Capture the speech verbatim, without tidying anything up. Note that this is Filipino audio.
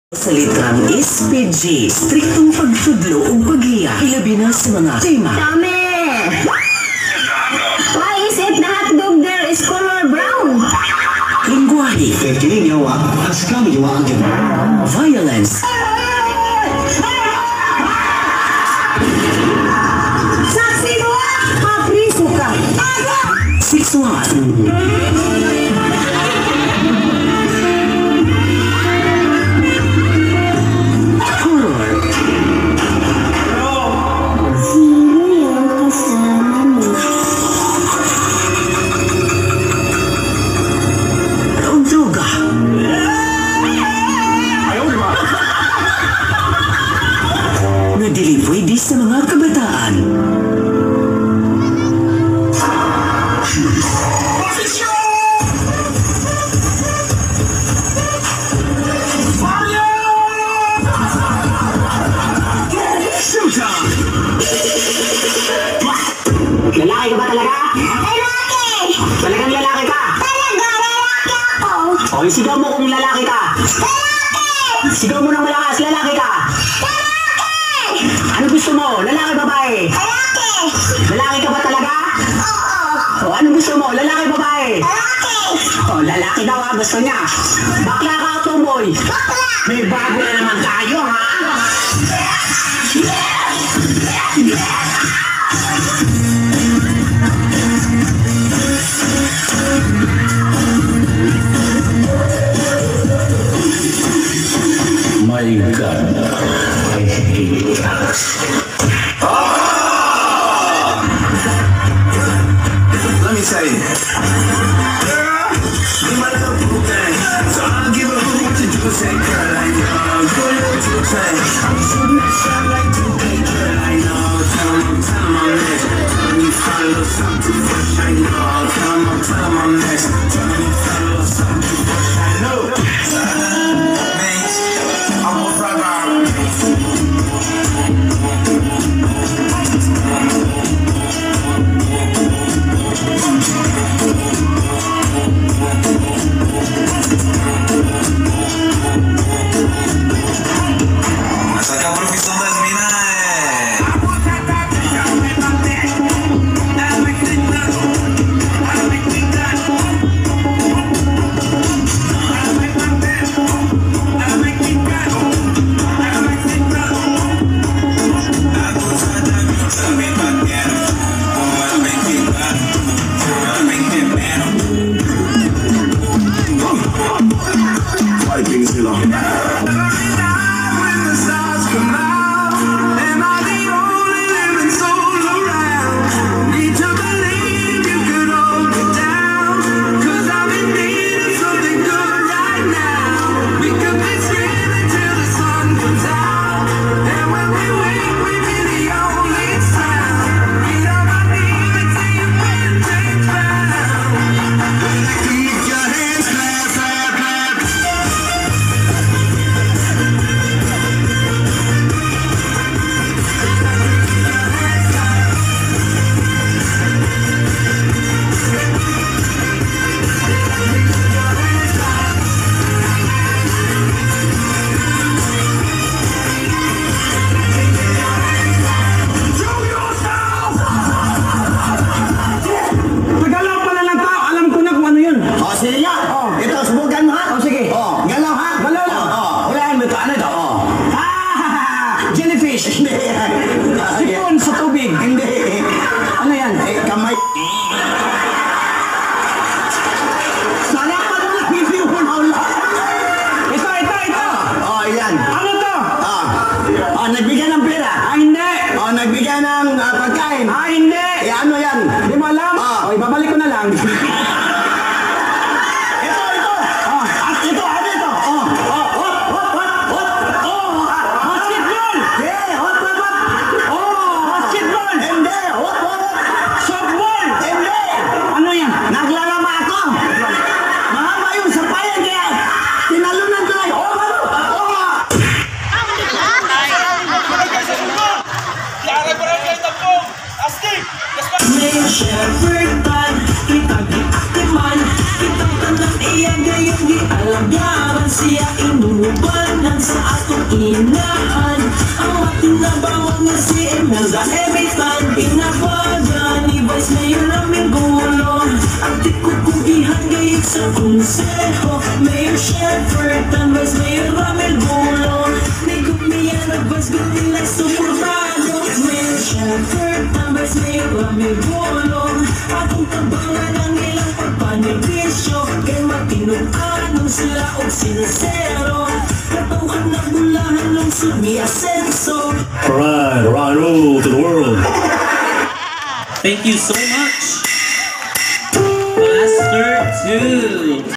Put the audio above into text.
Sa litrang S P G, striktong pagtudlo o paghiya, ilabi na sa mga tema. Dami! Why is it the hotdog there is color brown? Lingwahe, violence, Saksi mo! Papriso ka! sexual, horror, Sino yung kasama mo? o droga. Na dili pwede sa mga kabataan. Lalaki ka ba talaga? Lalaki! Talagang lalaki ka? Talaga, lalaki ako! O, isigaw mo kung lalaki ka. Lalaki! Sigaw mo ng malakas, lalaki ka. Lalaki! Ano gusto mo? Lalaki, babae? Lalaki! Lalaki ka ba talaga? Oo! O, ano gusto mo? Lalaki, babae? Lalaki! O, lalaki daw ang gusto niya. Bakla ka o tomboy? Bakla! May bago na naman tayo, ha? My God, I hate drugs. Let me tell you. Girl, you my little boo thing. So I don't give a hoot what you do and say, girl, I know. Do a little too thing. I'm shooting that shot like two K, girl, I know. Tell them, tell them I'm next. Tell me you find a little something too fresh, I know. Tell them, tell them I'm next. Tell me you find a little something too fresh, I know. Man, I'm a rock Saca profesional mina Fighting sila. Sipon sa tubig. Hindi. Ano yan? Eh, kamay. Sana pa nung nag-review mo na ulit. Ito, ito, ito. Oh, yan. Ano to? Ah. Oh, nagbigay ng pera. Ah, hindi. Oh, nagbigay ng ah, pagkain. Ah, hindi. Eh, ano yan? Hindi mo alam? Ah. O, ibabalik ko na lang. Ito, ito. Oh, At ito, ano ito? Oh, oh, what, what, what, what? Oh, ah, basketball! yeah, what, what, what? Oh, basketball! Hindi, what, what, what? Softball! Hindi. Ano yan? Naglalaba ako. Mahaba yung sampayan kaya tinalunan ko lang. Oh, ano? Oh. May shepherd man, kitang iaktiman, kitang tanang iya gayong di alam yaman siya inunubanan sa inaan. Ang matinabawag na si Imelda every time pinapaga ni Vice Mayor Ramil Gulo. Ang tikukugihan gayit sa konseho, Mayor Shepherd ang Vice Mayor Ramil Gulo. Ni Gumiyan at Vice Gumilang suportado, Mayor Shepherd ang Vice Mayor Ramil Gulo. Akong tabangan ang ilang pagpanegisyo, kay matinuanong sila o sincero. Katauhan na bulahan lungsod mi asenso. Alright, rock and roll to the world. Thank you so much.